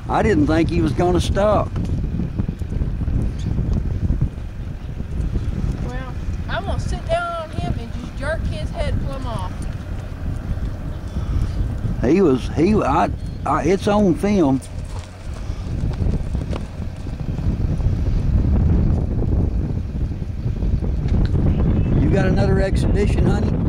I didn't think he was going to stop. Well, I'm going to sit down on him and just jerk his head plumb off. It's on film. You got another exhibition, honey?